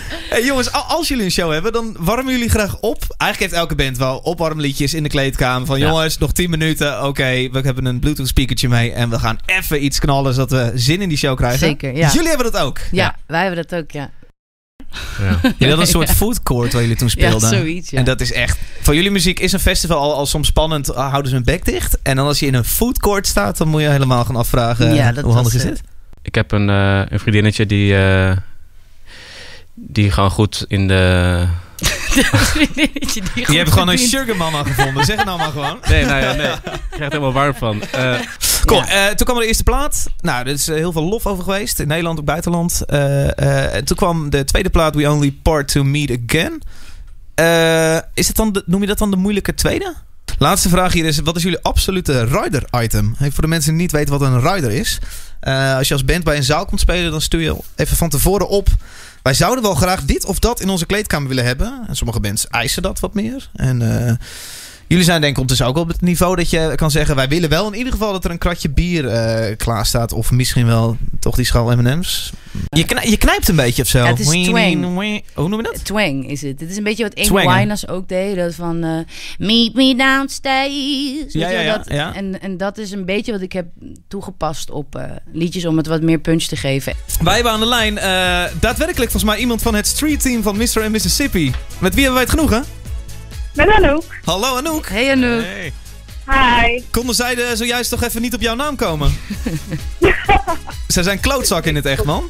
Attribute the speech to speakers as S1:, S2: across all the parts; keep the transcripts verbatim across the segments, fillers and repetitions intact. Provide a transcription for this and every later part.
S1: Hey, jongens, als jullie een show hebben, dan warmen jullie graag op. Eigenlijk heeft elke band wel opwarmliedjes in de kleedkamer. Van ja. jongens, nog tien minuten. Oké, okay, we hebben een Bluetooth speakertje mee. En we gaan even iets knallen, zodat we zin in die show krijgen.
S2: Zeker, ja.
S1: Jullie hebben dat ook?
S2: Ja, ja. wij hebben dat ook, ja.
S1: Ja. Jullie hadden een soort food court waar jullie toen speelden.
S2: Ja, zoiets, ja.
S1: En dat is echt... Van jullie muziek is een festival al, al soms spannend. Houden ze hun bek dicht. En dan als je in een food court staat, dan moet je helemaal gaan afvragen. Ja, hoe handig is dit?
S3: Ik heb een, uh, een vriendinnetje die... Uh, die gewoon goed in de...
S2: vriendinnetje die
S1: Je hebt gewoon een sugar mama gevonden. Zeg het nou maar gewoon.
S3: Nee, nou ja, nee. Ik krijg er helemaal warm van. Uh,
S1: Cool. Ja. Uh, toen kwam er de eerste plaat. Nou, er is uh, heel veel lof over geweest. In Nederland, ook buitenland. Uh, uh, en toen kwam de tweede plaat, We Only Part to Meet Again. Uh, is het dan de, noem je dat dan de moeilijke tweede? Laatste vraag hier is, wat is jullie absolute rider-item? Hey, voor de mensen die niet weten wat een rider is. Uh, als je als band bij een zaal komt spelen, dan stuur je even van tevoren op. Wij zouden wel graag dit of dat in onze kleedkamer willen hebben. En sommige bands eisen dat wat meer. En... Uh, Jullie zijn denk ik ondertussen ook op het niveau dat je kan zeggen... wij willen wel in ieder geval dat er een kratje bier uh, klaar staat. Of misschien wel toch die schaal M en M's. Je, knij, je knijpt een beetje of zo.
S2: Ja, het is twang.
S1: Hoe noem je dat?
S2: Twang is het. Het is een beetje wat Amy Winehouse ook deed. Dat van uh, meet me downstairs.
S1: Ja, ja, ja,
S2: dat,
S1: ja.
S2: En, en dat is een beetje wat ik heb toegepast op uh, liedjes... om het wat meer punch te geven.
S1: Wij hebben aan de lijn uh, daadwerkelijk volgens mij iemand van het street team van mister en Mississippi. Met wie hebben wij het genoegen?
S4: Met Anouk.
S1: Hallo Anouk.
S2: Hey Anouk.
S3: Hey.
S4: Hi.
S1: Konden zij de, zojuist toch even niet op jouw naam komen? Zij zijn klootzakken in het echt, man.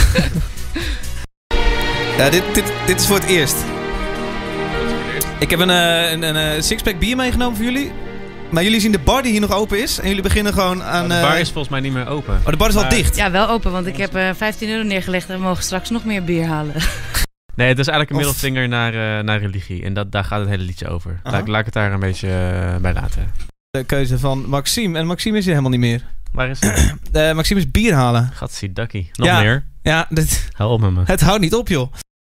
S1: Ja, dit, dit, dit is voor het eerst. Ik heb een, uh, een, een, een sixpack bier meegenomen voor jullie. Maar jullie zien de bar die hier nog open is. En jullie beginnen gewoon aan...
S3: Oh, de bar
S1: uh...
S3: is volgens mij niet meer open.
S1: Oh, de bar is maar... al dicht?
S2: Ja, wel open, want ik heb uh, vijftien euro neergelegd... en we mogen straks nog meer bier halen.
S3: Nee, het is eigenlijk een
S1: of...
S3: middelvinger naar, uh, naar religie. En dat, daar gaat het hele liedje over. Laat, laat ik het daar een beetje uh, bij laten.
S1: De keuze van Maxime. En Maxime is hier helemaal niet meer.
S3: Waar is het?
S1: uh, Maxime is bier halen.
S3: Gatsie dakkie. Nog
S1: ja,
S3: meer?
S1: Ja, dit...
S3: Hou op met me.
S1: Het houdt niet op, joh.